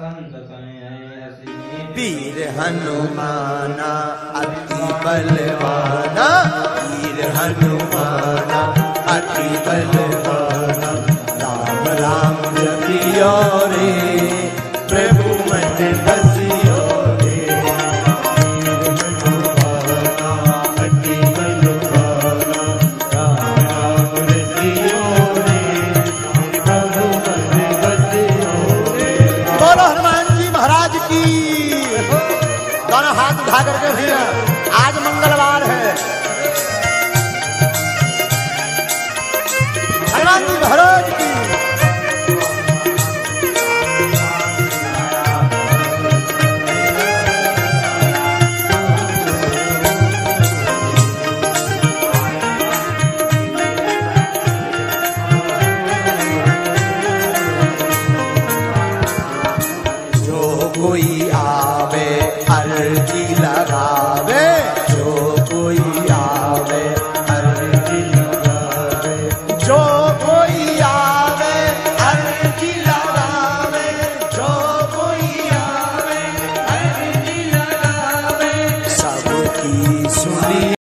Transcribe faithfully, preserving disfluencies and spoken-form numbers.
वीर हनुमाना अति बलवाना, वीर हनुमाना अति बलवाना, राम राम जपियो रे प्रभु मन बसियो रे। वीर हनुमाना अति बलवाना, राम राम जपियो रे प्रभु मन बसियो रे। बोलो हनुमान जी महाराज की। दोनों हाथ उठा करके भैया, आज मंगलवार है, हनुमान जी महाराज की। जो कोई आवे अर्जी लगावे, जो कोई आवे अर्जी लगावे, जो कोई आवे अर्जी लगावे, जो कोई आवे अर्जी लगावे, सबकी सुनी